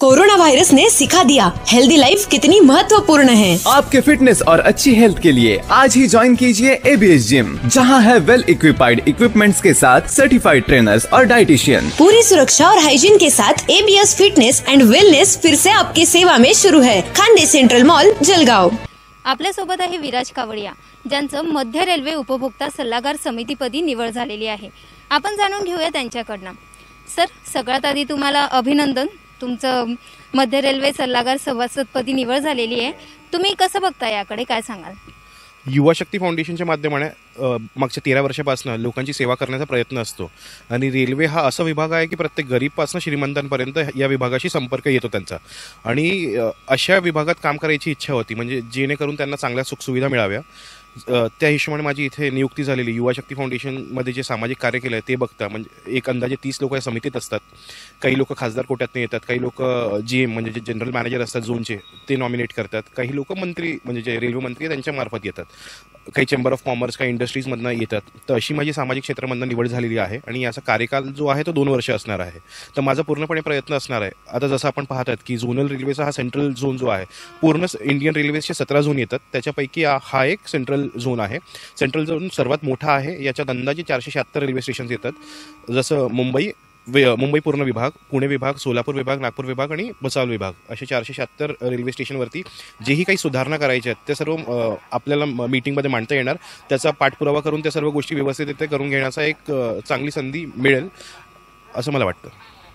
Corona virus ने सिखा दिया healthy life कितनी महत्वपूर्ण है। आपके फिटनेस और अच्छी हेल्थ के लिए आज ही ज्वाइन कीजिए ABS जिम, जहां है वेल इक्विपाइड इक्विपमेंट्स के साथ सर्टिफाइड ट्रेनर्स और डाइटिशियन। पूरी सुरक्षा और हाइजीन के साथ ABS फिटनेस एंड वेलनेस फिर से आपकी सेवा में शुरू है। Khandesh central mall, Jalgaon. आपल्या सोबत आहे विराज कावडिया, ज्यांचं मध्य रेल्वे उपभोक्ता सल्लागार समितीपदी निवड झालेली आहे। आपण जाणून घेऊया त्यांच्याकडनं। सर, सगळ्यात आधी तुम्हाला अभिनंदन, तुमचं मध्य रेल्वे सल्लागार सभासदपदी निवड झालेली आहे। तुम्ही कसं बघता याकडे, काय सांगाल? युवा शक्ती फाउंडेशनच्या माध्यमाने मागच्या 13 वर्षापासून लोकांची सेवा करण्याचा प्रयत्न असतो आणि रेल्वे हा असा विभाग आहे की प्रत्येक गरीबपासून श्रीमंतांपर्यंत या विभागाशी संपर्क येतो त्यांचा, आणि अशा विभागात काम करायची इच्छा होती, म्हणजे जेणेकरून त्यांना चांगल्या सुखसुविधा मिळाव्या। त्या हिशोबाने माझी इथे नियुक्ती झालेली। युवा शक्ती फाउंडेशनमध्ये जे सामाजिक कार्य केलं आहे ते बघता म्हणजे एक अंदाजे 30 लोक या समितीत असतात। काही लोक खासदार कोट्यातून येतात, काही लोक GM म्हणजे जे जनरल मॅनेजर असतात झोनचे ते नॉमिनेट करतात, काही लोक मंत्री म्हणजे जे रेल्वे मंत्री त्यांच्या मार्फत येतात, काही चेंबर ऑफ कॉमर्स, काही इंडस्ट्रीजमधनं येतात। तर अशी माझी सामाजिक क्षेत्रामधनं निवड झालेली आहे आणि याचा कार्यकाल जो आहे तो 2 वर्ष असणार आहे। तर माझा पूर्णपणे प्रयत्न असणार आहे। आता जसं आपण पाहतात की झोनल रेल्वेचा हा सेंट्रल झोन जो आहे, पूर्ण इंडियन रेल्वेचे 17 झोन येतात, त्याच्यापैकी हा एक सेंट्रल झोन आहे। सेंट्रल झोन सर्वात मोठा आहे, याच्यात अंदाजे 476 रेल्वे स्टेशन्स येतात, जसं मुंबई पूर्ण विभाग, पुणे विभाग, सोलापूर विभाग, नागपूर विभाग आणि भुसावळ विभाग असे 476 रेल्वे स्टेशनवरती जेही काही सुधारणा करायच्या आहेत ते सर्व आपल्याला मीटिंगमध्ये मांडता येणार। त्याचा पाठपुरावा करून त्या सर्व गोष्टी व्यवस्थितरित्या करून घेण्याचा एक चांगली संधी मिळेल असं मला वाटतं।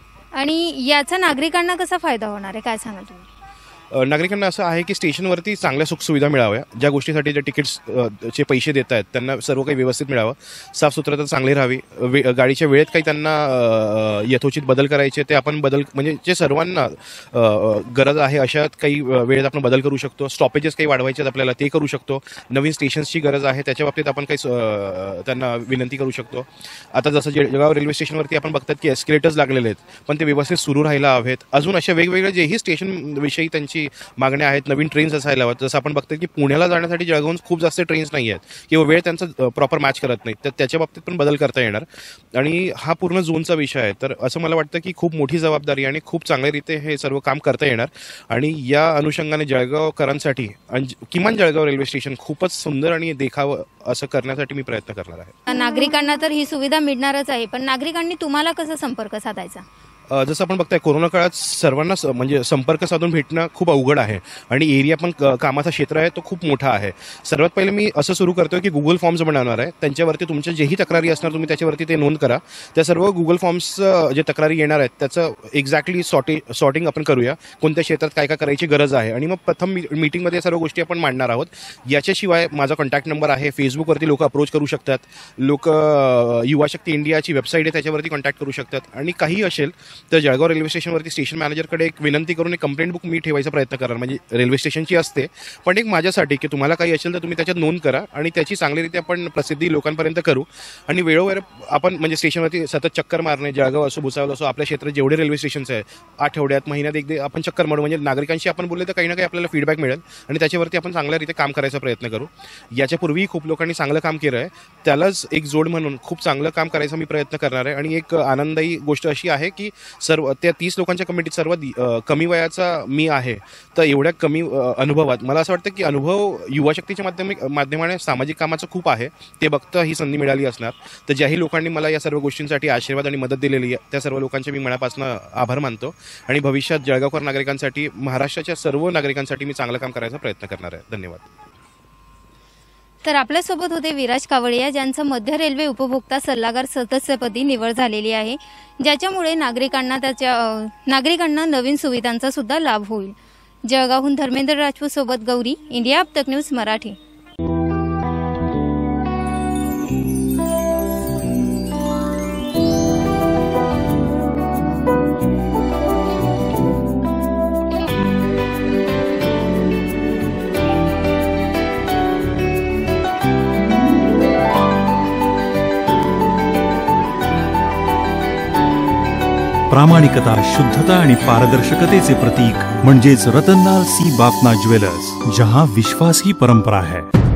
आणि याचा नागरिकांना कसा फायदा होणार आहे, काय सांगाल तुम्ही? नागरिकांना असं आहे की स्टेशनवरती चांगल्या सुखसुविधा मिळाव्या, ज्या गोष्टीसाठी जे तिकीट्स चे पैसे देत आहेत त्यांना सर्व काही व्यवस्थित मिळावं, साफसुथरता चांगली राहावी, गाडीच्या वेळेत काही त्यांना यथोचित बदल करायचे ते आपण बदल म्हणजे जे सर्वांना गरज आहे अशा काही वेळेत आपण बदल करू शकतो। स्टॉपेजेस काही वाढवायचे आहेत आपल्याला ते करू शकतो। नवीन स्टेशन्सची गरज आहे त्याच्या बाबतीत आपण काही त्यांना विनंती करू शकतो। आता जसं जळगाव रेल्वे स्टेशनवरती आपण बघतात की एस्केलेटर्स लागलेले आहेत, पण ते व्यवस्थित सुरू राहायला हवेत। अजून अशा वेगवेगळ्या जेही स्टेशनविषयी त्यांची मागण्या आहेत, नवीन ट्रेन्स असायला हव्यात। जसं आपण बघतो की पुण्याला जाण्यासाठी जळगावहून खूप जास्त ट्रेन्स नाही आहेत किंवा वेळ त्यांचा प्रॉपर मॅच करत नाही, तर त्याच्या बाबतीत पण बदल करता येणार। आणि हा पूर्ण झोनचा विषय आहे, तर असं मला वाटतं की खूप मोठी जबाबदारी आणि खूप चांगल्यारीत्या हे सर्व काम करता येणार। आणि या अनुषंगाने जळगावकरांसाठी किमान जळगाव रेल्वे स्टेशन खूपच सुंदर आणि देखावं असं करण्यासाठी मी प्रयत्न करणार आहे। नागरिकांना तर ही सुविधा मिळणारच आहे, पण नागरिकांनी तुम्हाला कसा संपर्क साधायचा? जसं आपण बघताय कोरोना काळात सर्वांना म्हणजे संपर्क साधून भेटणं खूप अवघड आहे आणि एरिया पण कामाचा क्षेत्र आहे तो खूप मोठा आहे। सर्वात पहिले मी असं सुरू करतो की गुगल फॉर्म्स बनवणार आहे, त्यांच्यावरती तुमच्या जेही तक्रारी असणार तुम्ही त्याच्यावरती ते नोंद करा। त्या सर्व गुगल फॉर्म्स जे तक्रारी येणार आहेत त्याचं एक्झॅक्टली सॉर्टिंग आपण करूया, कोणत्या क्षेत्रात काय काय करायची गरज आहे, आणि मग प्रथम मीटिंगमध्ये सर्व गोष्टी आपण मांडणार आहोत। याच्याशिवाय माझा कॉन्टॅक्ट नंबर आहे, फेसबुकवरती लोक अप्रोच करू शकतात, लोक युवा शक्ती इंडियाची वेबसाईट आहे त्याच्यावरती कॉन्टॅक्ट करू शकतात। आणि काही असेल तर जळगाव रेल्वे स्टेशनवरती स्टेशन मॅनेजरकडे एक विनंती करून एक कंप्लेंट बुक मी ठेवायचा प्रयत्न करणार, म्हणजे रेल्वे स्टेशनची असते पण एक माझ्यासाठी की तुम्हाला काही असेल तर तुम्ही त्याच्यात नोंद करा आणि त्याची चांगलीरीत्या आपण प्रसिद्धी लोकांपर्यंत करू। आणि वेळोवेळ आपण म्हणजे स्टेशनवरती सतत चक्कर मारणे, जळगाव असो भुसावळ असो आपल्या क्षेत्रात जेवढे रेल्वे स्टेशन्स आहे आठवड्यात महिन्यात एकदा आपण चक्कर मारू, म्हणजे नागरिकांशी आपण बोलले तर काही ना काही आपल्याला फीडबॅक मिळेल आणि त्याच्यावरती आपण चांगल्यारीत्या काम करायचा प्रयत्न करू। याच्यापूर्वी खूप लोकांनी चांगलं काम केलं आहे, त्यालाच एक जोड म्हणून खूप चांगलं काम करायचा मी प्रयत्न करणार आहे। आणि एक आनंदायी गोष्ट अशी आहे की सर्व त्या 30 लोकांच्या कमिटीत सर्वात कमी वयाचा मी आहे, तर एवढ्या कमी अनुभवात मला असं वाटतं की अनुभव युवा शक्तीच्या माध्यमाने सामाजिक कामाचं खूप आहे, ते बघता ही संधी मिळाली असणार। तर ज्याही लोकांनी मला या सर्व गोष्टींसाठी आशीर्वाद आणि मदत दिलेली आहे त्या सर्व लोकांचे मी मनापासून आभार मानतो आणि भविष्यात जळगावकर नागरिकांसाठी, महाराष्ट्राच्या सर्व नागरिकांसाठी मी चांगलं काम करायचा प्रयत्न करणार आहे। धन्यवाद। तर आपल्यासोबत होते विराज कावडिया, ज्यांचं मध्य रेल्वे उपभोक्ता सल्लागार सदस्यपदी निवड झालेली आहे, ज्याच्यामुळे नागरिकांना नवीन सुविधांचा सुद्धा लाभ होईल। जळगावहून धर्मेंद्र राजपूत सोबत गौरी, इंडिया अब तक न्यूज मराठी। प्रामाणिकता, शुद्धता आणि पारदर्शकतेचे प्रतीक म्हणजेच रतनलाल सी बाफना ज्वेलर्स, जहां विश्वास ही परंपरा है।